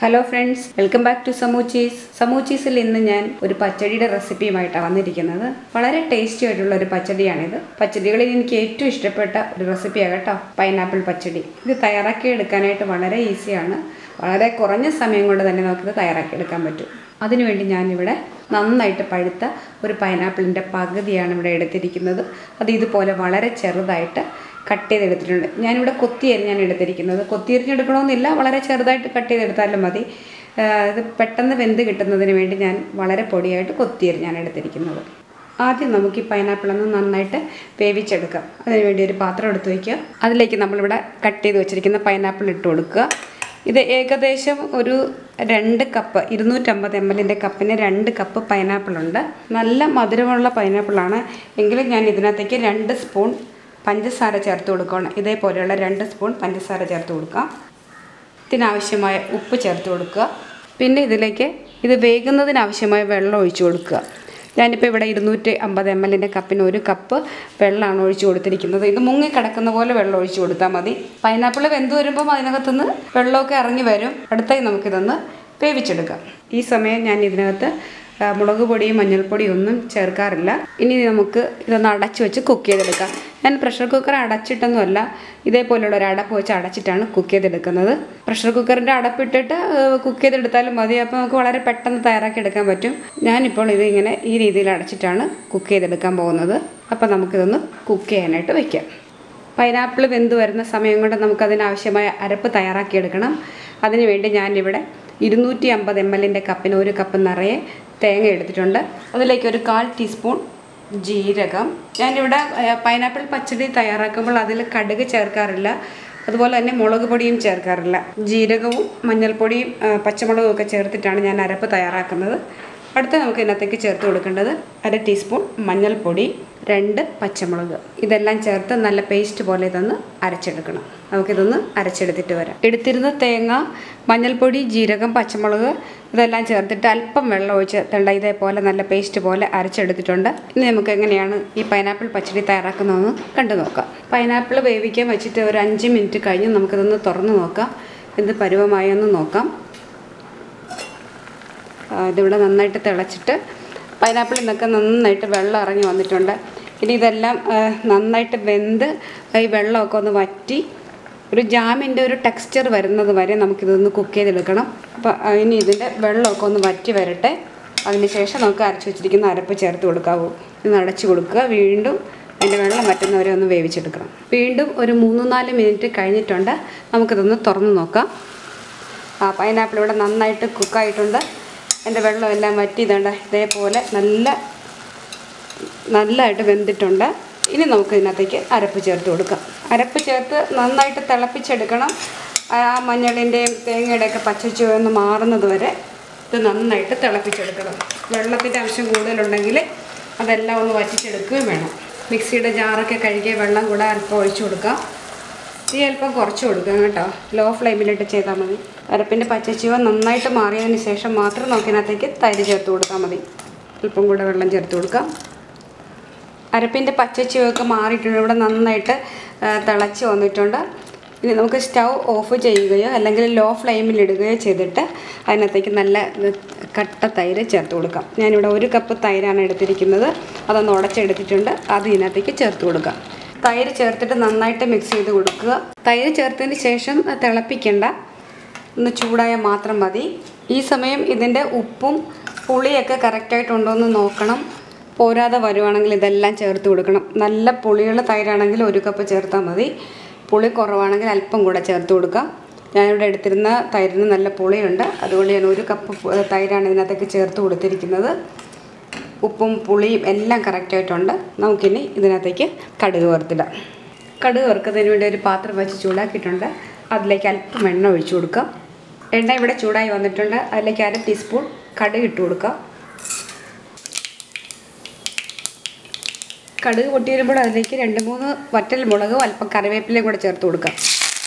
Hello friends, welcome back to Samoochis. Samoochis-il innu njan oru pachadiyude recipe-yumayittu vandirikkunnathu. Valare tasty aayittulla oru pachadiyanidhu. Pachadikalil enikku ettu ishtapetta oru recipe aagatto, pineapple pachadi. Idu thayarakki edukkanayittu valare easy aanu. Valare koranja samayam kondu thanne namukku idu thayarakki edukkan pattum. അതിനു വേണ്ടി ഞാൻ ഇവിടെ നന്നായിട്ട് പഴുത്ത ഒരു പൈനാപ്പിളിന്റെ പകുതിയാണ് ഇവിടെ എടുത്തിരിക്കുന്നത്. അത് ഇതുപോലെ വളരെ ചെറുതായിട്ട് കട്ട് ചെയ്തെടുത്തിട്ടുണ്ട്. ഞാൻ ഇവിടെ കൊത്തി അരിഞ്ഞാണ് എടുത്തിരിക്കുന്നത്. കൊത്തി അരിഞ്ഞെടുക്കണമെന്നില്ല, വളരെ ചെറുതായിട്ട് കട്ട് ചെയ്തെടുത്താലും മതി. ഇത് പെട്ടെന്ന് വെന്ത് കിട്ടുന്നതിന് വേണ്ടി ഞാൻ വളരെ പൊടിയായിട്ട് കൊത്തി അരിഞ്ഞാണ് എടുത്തിരിക്കുന്നത്. ആദ്യം നമുക്ക് ഈ പൈനാപ്പിൾ ഒന്ന് നന്നായിട്ട് വേവിച്ചെടുക്കാം. അതിനുവേണ്ടി ഒരു പാത്രം എടുത്ത് വയ്ക്കുക. അതിലേക്ക് നമ്മളിവിടെ കട്ട് ചെയ്ത് വെച്ചിരിക്കുന്ന പൈനാപ്പിൾ ഇട്ട് കൊടുക്കുക. ഇത് ഏകദേശം ഒരു 2 കപ്പ് 250 ml കപ്പിന് 2 കപ്പ് പൈനാപ്പിൾ ഉണ്ട്. നല്ല മധുരമുള്ള പൈനാപ്പിളാണ് എങ്കിലും ഞാൻ ഇതിനകത്തേക്ക് 2 സ്പൂൺ പഞ്ചസാര ചേർത്ത് കൊടുക്കണം. ഇതേപോലെയുള്ള 2 സ്പൂൺ പഞ്ചസാര ചേർത്ത് കൊടുക്കാം. ഇതിനാവശ്യമായ ഉപ്പ് ചേർത്ത് കൊടുക്കുക. പിന്നെ ഇതിലേക്ക് ഇത് വേകുന്നതിനാവശ്യമായ വെള്ളം ഒഴിച്ചു കൊടുക്കുക. ഞാനിപ്പോൾ ഇവിടെ 250 ml കപ്പിന് 1 കപ്പ് വെള്ളമാണ് ഒഴിച്ചു കൊടുത്തിരിക്കുന്നത്. ഇത് മുങ്ങി കിടക്കുന്ന പോലെ വെള്ളം ഒഴിച്ചു കൊടുത്താൽ മതി. പൈനാപ്പിൾ വെന്ത് വരുമ്പോൾ അതിനകത്തുനിന്ന് വെള്ളമൊക്കെ ഇറങ്ങി വരും. അടുത്തായി നമുക്കിതൊന്ന് വേവിച്ചെടുക്കാം. ഈ സമയം ഞാൻ ഇതിനകത്ത് മുളക് പൊടിയും മഞ്ഞൾപ്പൊടിയും ഒന്നും ചേർക്കാറില്ല. ഇനി നമുക്ക് ഇതൊന്ന് അടച്ചു വെച്ച് കുക്ക് ചെയ്തെടുക്കാം. ഞാൻ പ്രഷർ കുക്കർ അടച്ചിട്ടൊന്നുമല്ല, ഇതേപോലെയുള്ള ഒരു അടപ്പ് വെച്ച് അടച്ചിട്ടാണ് കുക്ക് ചെയ്തെടുക്കുന്നത്. പ്രഷർ കുക്കറിൻ്റെ അടപ്പിട്ടിട്ട് കുക്ക് ചെയ്തെടുത്താലും മതി. അപ്പോൾ നമുക്ക് വളരെ പെട്ടെന്ന് തയ്യാറാക്കി എടുക്കാൻ പറ്റും. ഞാനിപ്പോൾ ഇതിങ്ങനെ ഈ രീതിയിൽ അടച്ചിട്ടാണ് കുക്ക് ചെയ്തെടുക്കാൻ പോകുന്നത്. അപ്പോൾ നമുക്കിതൊന്ന് കുക്ക് ചെയ്യാനായിട്ട് വയ്ക്കാം. പൈനാപ്പിൾ വെന്ത് വരുന്ന സമയം കൊണ്ട് നമുക്കതിനാവശ്യമായ അരപ്പ് തയ്യാറാക്കിയെടുക്കണം. അതിനുവേണ്ടി ഞാനിവിടെ 250 ml കപ്പിന് 1 കപ്പ് നിറയെ തേങ്ങ എടുത്തിട്ടുണ്ട്. അതിലേക്ക് ഒരു 1/4 ടീസ്പൂൺ ജീരകം. ഞാനിവിടെ പൈനാപ്പിൾ പച്ചടി തയ്യാറാക്കുമ്പോൾ അതിൽ കടുക് ചേർക്കാറില്ല, അതുപോലെ തന്നെ മുളക് പൊടിയും ചേർക്കാറില്ല. ജീരകവും മഞ്ഞൾപ്പൊടിയും പച്ചമുളകും ഒക്കെ ചേർത്തിട്ടാണ് ഞാൻ അരപ്പ് തയ്യാറാക്കുന്നത്. അടുത്ത നമുക്ക് ഇതിനകത്തേക്ക് ചേർത്ത് കൊടുക്കേണ്ടത് 1/2 ടീസ്പൂൺ മഞ്ഞൾപ്പൊടി, 2 പച്ചമുളക്. ഇതെല്ലാം ചേർത്ത് നല്ല പേസ്റ്റ് പോലെ ഇതൊന്ന് അരച്ചെടുക്കണം. നമുക്കിതൊന്ന് അരച്ചെടുത്തിട്ട് വരാം. എടുത്തിരുന്ന തേങ്ങ, മഞ്ഞൾപ്പൊടി, ജീരകം, പച്ചമുളക് ഇതെല്ലാം ചേർത്തിട്ട് അല്പം വെള്ളം ഒഴിച്ച് ഇതേപോലെ നല്ല പേസ്റ്റ് പോലെ അരച്ചെടുത്തിട്ടുണ്ട്. ഇനി നമുക്ക് എങ്ങനെയാണ് ഈ പൈനാപ്പിൾ പച്ചടി തയ്യാറാക്കുന്നതെന്ന് കണ്ടു നോക്കാം. പൈനാപ്പിൾ വേവിക്കാൻ വെച്ചിട്ട് ഒരു 5 മിനിറ്റ് കഴിഞ്ഞ് നമുക്കിതൊന്ന് തുറന്ന് നോക്കാം. എന്ത് പരുവമായൊന്ന് നോക്കാം. ഇതിവിടെ നന്നായിട്ട് തിളച്ചിട്ട് പൈനാപ്പിളിൽ നിന്നൊക്കെ നന്നായിട്ട് വെള്ളം ഇറങ്ങി വന്നിട്ടുണ്ട്. ഇനി ഇതെല്ലാം നന്നായിട്ട് വെന്ത് ഈ വെള്ളമൊക്കെ ഒന്ന് വറ്റി ഒരു ജാമിൻ്റെ ഒരു ടെക്സ്ചർ വരുന്നത് വരെ നമുക്കിതൊന്ന് കുക്ക് ചെയ്തെടുക്കണം. അപ്പോൾ ഇനി ഇതിൻ്റെ വെള്ളമൊക്കെ ഒന്ന് വറ്റി വരട്ടെ. അതിനുശേഷം നമുക്ക് അരച്ച് വെച്ചിരിക്കുന്ന അരപ്പ് ചേർത്ത് കൊടുക്കാവൂ. ഇത് അടച്ച് കൊടുക്കുക. വീണ്ടും അതിൻ്റെ വെള്ളം വറ്റുന്നവരെ ഒന്ന് വേവിച്ചെടുക്കണം. വീണ്ടും ഒരു 3-4 മിനിറ്റ് കഴിഞ്ഞിട്ടുണ്ട്. നമുക്കിതൊന്ന് തുറന്ന് നോക്കാം. പൈനാപ്പിൾ ഇവിടെ നന്നായിട്ട് കുക്കായിട്ടുണ്ട്. എൻ്റെ വെള്ളമെല്ലാം വറ്റിയതുണ്ട്. ഇതേപോലെ നല്ലതായിട്ട് വെന്തിട്ടുണ്ട്. ഇനി നമുക്ക് ഇതിനകത്തേക്ക് അരപ്പ് ചേർത്ത് കൊടുക്കാം. അരപ്പ് ചേർത്ത് നന്നായിട്ട് തിളപ്പിച്ചെടുക്കണം. ആ മഞ്ഞളിൻ്റെയും തേങ്ങയുടെയൊക്കെ പച്ചച്ചുവയൊന്ന് മാറുന്നത് വരെ ഇത് നന്നായിട്ട് തിളപ്പിച്ചെടുക്കണം. വെള്ളത്തിൻ്റെ അംശം കൂടുതലുണ്ടെങ്കിൽ അതെല്ലാം ഒന്ന് വറ്റിച്ചെടുക്കുകയും വേണം. മിക്സിയുടെ ജാറൊക്കെ കഴുകിയ വെള്ളം കൂടെ അല്പം ഒഴിച്ചു കൊടുക്കാം. തീ അല്പം കുറച്ച് കൊടുക്കാം കേട്ടോ. ലോ ഫ്ലെയിമിലിട്ട് ചെയ്താൽ മതി. അരപ്പിൻ്റെ പച്ചച്ചുവ നന്നായിട്ട് മാറിയതിന് ശേഷം മാത്രം നമുക്കിനകത്തേക്ക് തൈര് ചേർത്ത് കൊടുത്താൽ മതി. അല്പം കൂടെ വെള്ളം ചേർത്ത് കൊടുക്കാം. അരപ്പിൻ്റെ പച്ചച്ചുവയൊക്കെ മാറിയിട്ടുണ്ട്. ഇവിടെ നന്നായിട്ട് തിളച്ച് വന്നിട്ടുണ്ട്. ഇനി നമുക്ക് സ്റ്റൗ ഓഫ് ചെയ്യുകയോ അല്ലെങ്കിൽ ലോ ഫ്ലെയിമിലിടുകയോ ചെയ്തിട്ട് അതിനകത്തേക്ക് നല്ല കട്ട തൈര് ചേർത്ത് കൊടുക്കാം. ഞാനിവിടെ 1 കപ്പ് തൈരാണ് എടുത്തിരിക്കുന്നത്. അതൊന്ന് ഉടച്ചെടുത്തിട്ടുണ്ട്. അത് ഇതിനകത്തേക്ക് ചേർത്ത് കൊടുക്കാം. തൈര് ചേർത്തിട്ട് നന്നായിട്ട് മിക്സ് ചെയ്ത് കൊടുക്കുക. തൈര് ചേർത്തതിന് ശേഷം തിളപ്പിക്കേണ്ട, ഒന്ന് ചൂടായാൽ മാത്രം മതി. ഈ സമയം ഇതിൻ്റെ ഉപ്പും പുളിയൊക്കെ കറക്റ്റായിട്ടുണ്ടോ എന്ന് നോക്കണം. പോരാതെ വരുവാണെങ്കിൽ ഇതെല്ലാം ചേർത്ത് കൊടുക്കണം. നല്ല പുളിയുള്ള തൈരാണെങ്കിൽ 1 കപ്പ് ചേർത്താൽ മതി. പുളി കുറവാണെങ്കിൽ അല്പം കൂടെ ചേർത്ത് കൊടുക്കാം. ഞാനിവിടെ എടുത്തിരുന്ന തൈരിന് നല്ല പുളിയുണ്ട്. അതുകൊണ്ട് ഞാൻ 1 കപ്പ് തൈരാണ് ഇതിനകത്തേക്ക് ചേർത്ത് കൊടുത്തിരിക്കുന്നത്. ഉപ്പും പുളിയും എല്ലാം കറക്റ്റായിട്ടുണ്ട്. നമുക്കിനി ഇതിനകത്തേക്ക് കടുക് വറുത്തിടാം. കടുക് വറുക്കുന്നതിന് വേണ്ടി ഒരു പാത്രം വെച്ച് ചൂടാക്കിയിട്ടുണ്ട്. അതിലേക്ക് അല്പം എണ്ണ ഒഴിച്ചു കൊടുക്കാം. എണ്ണ ഇവിടെ ചൂടായി വന്നിട്ടുണ്ട്. അതിലേക്ക് 1/2 ടീസ്പൂൺ കടുക് ഇട്ട് കൊടുക്കാം. കടുക് പൊട്ടി വരുമ്പോൾ അതിലേക്ക് 2-3 വറ്റൽ മുളകും അല്പം കറിവേപ്പിലയും കൂടെ ചേർത്ത് കൊടുക്കാം.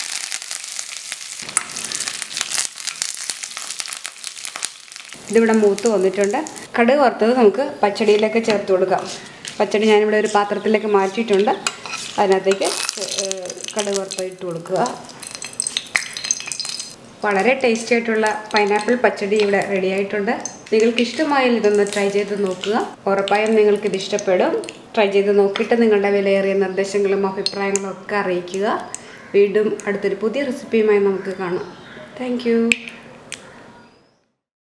ഇതിവിടെ മൂത്ത് വന്നിട്ടുണ്ട്. കടുക് വറുത്തത് നമുക്ക് പച്ചടിയിലേക്ക് ചേർത്ത് കൊടുക്കാം. പച്ചടി ഞാനിവിടെ ഒരു പാത്രത്തിലേക്ക് മാറ്റിയിട്ടുണ്ട്. അതിനകത്തേക്ക് കടുക് വറുത്തത് ഇട്ട് കൊടുക്കുക. വളരെ ടേസ്റ്റി ആയിട്ടുള്ള പൈനാപ്പിൾ പച്ചടി ഇവിടെ റെഡി ആയിട്ടുണ്ട്. നിങ്ങൾക്ക് ഇഷ്ടമായാൽ ഇതൊന്ന് ട്രൈ ചെയ്ത് നോക്കുക. ഉറപ്പായും നിങ്ങൾക്കിത് ഇഷ്ടപ്പെടും. ട്രൈ ചെയ്ത് നോക്കിയിട്ട് നിങ്ങളുടെ വിലയേറിയ നിർദ്ദേശങ്ങളും അഭിപ്രായങ്ങളും ഒക്കെ അറിയിക്കുക. വീണ്ടും അടുത്തൊരു പുതിയ റെസിപ്പിയുമായി നമുക്ക് കാണാം. താങ്ക്